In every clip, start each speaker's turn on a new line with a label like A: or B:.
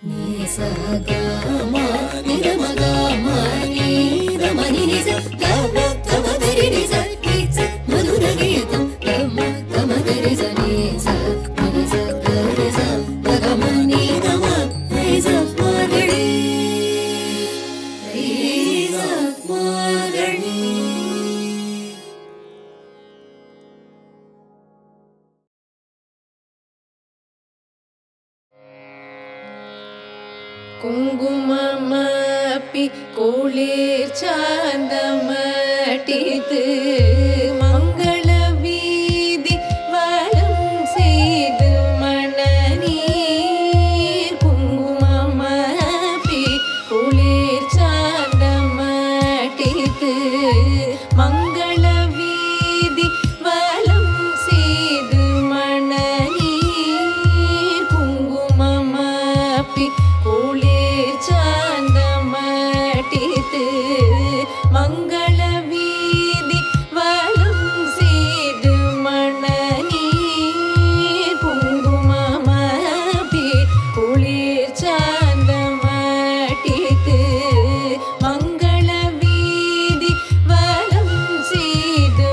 A: कुंकुममपि कुलिर् चान्दमटितु मङ्गलवीधि वलं सेय्दु मननीर् कुंकुममपि कुलिर् चान्दमटितु मङ्गलवीधि वलं सेय्दु मननीर् कुंकुममपि कुलिर् चान्दमटितु मङ्गलवीधि वलं सेय्दु मननीर् कुंकुममपि कुलिर् चान्दमटितु मङ्गलवीधि वलं सेय्दु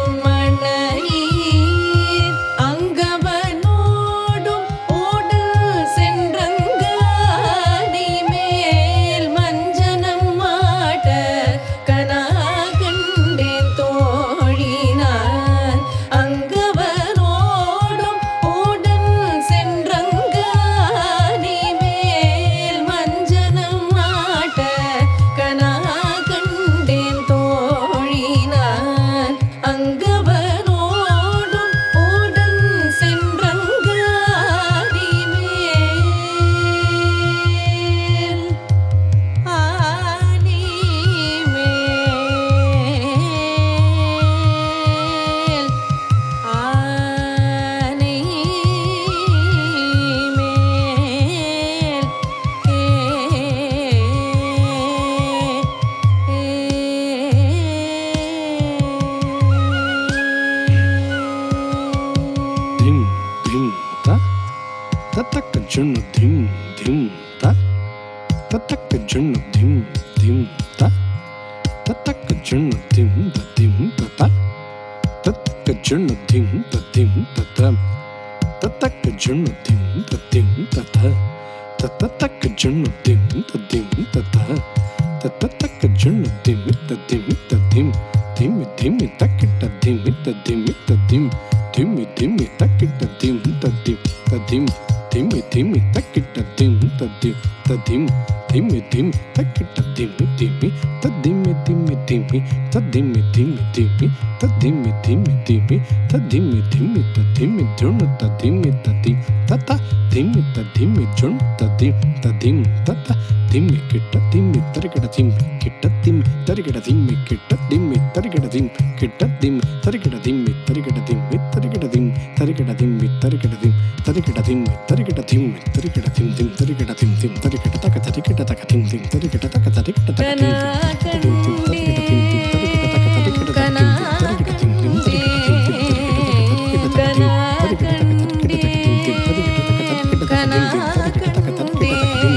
A: मननीर् अङ्गवनोडुम ओडल सेன்றङ्गानि mail मञ्जनं माट कना कण्डेन् तोழினான் अङ्गवनोडुम ओडल सेன்றङ्गानि mail मञ्जनं माट कना कण्डेन् तोழினான் अङ्गवनोडुम ओडल सेன்றङ्गानि mail आनि मेल आनि
B: धिम धिम ता ततक जुन धिम धिम ता ततक जुन धिम धिम ता ततक जुन धिम धिम ता ततक जुन धिम धिम ता ततक जुन धिम धिम ता ततक जुन धिम धिम ता ततक जुन धिम धिम धिम धिम धिम तकिट धिम धिम धिम धिमी धिमी तकिट धिम तदिम तदिम धिमी धिमी तकिट धिम तदिम तदिम धिमी धिमी तकिट धिमी धिमी तदिमी धिमी धिमी तदिमी धिमी धिमी तदिमी धिमी धिमी तदिमी धिमी तदिमी जुन तदिमी तदिम तता धिमी तदिमी जुन तदिम तदिम तता धिमी किट धिमी तरिकिट धिमी किट धिमी तरिकिट धिमी किट धिमी तरिकिट धिमी किट धिमी तरिकिट धिमी तरिकिट धिमी तरिकिट धिमी तरिकिट धिमी तरिकिट धिमी तरिकिट धिमी तरिकिट धिमी तरिकिट धिमी धिम तरिकिट धिमी धिम तरिकिट तक तरिकिट तक धिम धिम तरिकिट तक तरिकिट तक धिम धिम तरिकिट धिम तरिकिट धिम तरिकिट तक तरिकिट तक धिम धिम तरिकिट धिम धिम तरिकिट धिम तरिकिट तक धिम तरिकिट तक तरिकिट तक धिम धिम तरिकिट तक तरिकिट तक धिम धिम तरिकिट तक तरिकिट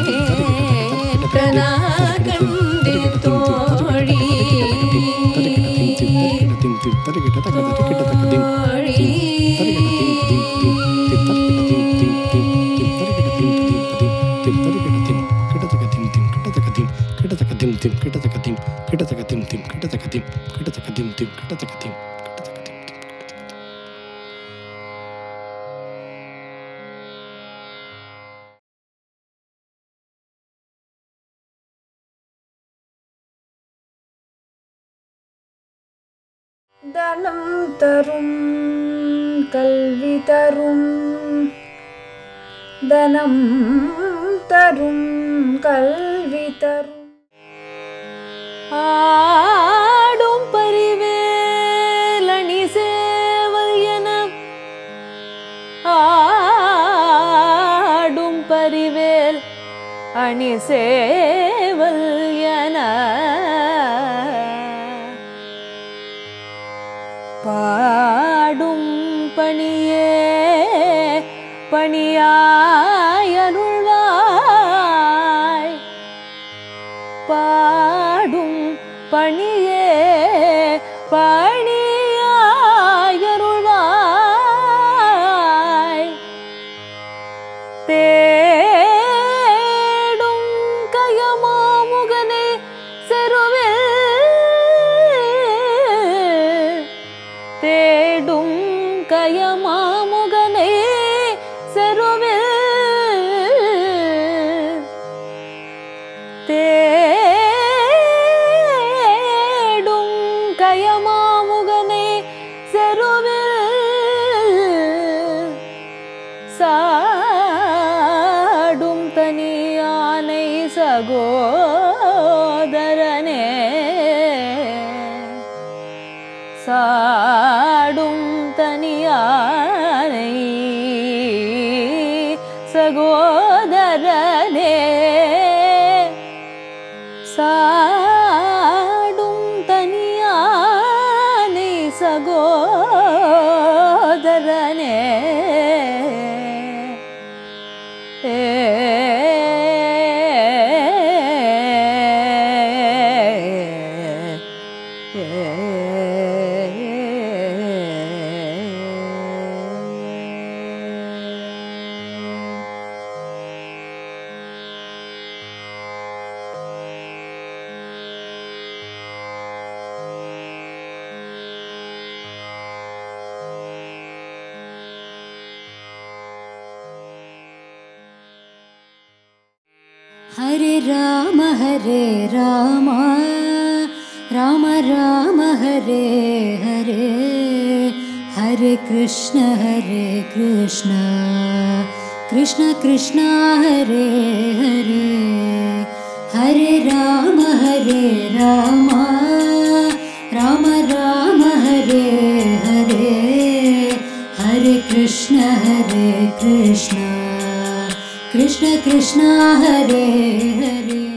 C: தனம் தரும் கல்வி தரும் தனம் தரும் கல்வி தரும் ஆடும் பரிவேலணி சேவல் என ஆடும் பரிவேல் அணி சேவல் என பாடும் பணியே பணியாய் அருள்வாய் தேடும் கயமாமுகனை செருவில் தேடும் கயமாமுகனை செருவில் தேடும் கயமாமுகனை செருவில் சாடும் தனியானை சகோதரனே சாடும் தனியானை சகோதரனே சாடும் தனியானை சகோதரனே
A: हरे राम राम राम हरे हरे हरे कृष्ण कृष्ण कृष्ण हरे हरे हरे राम राम राम हरे हरे हरे कृष्ण कृष्ण कृष्ण कृष्ण हरे हरे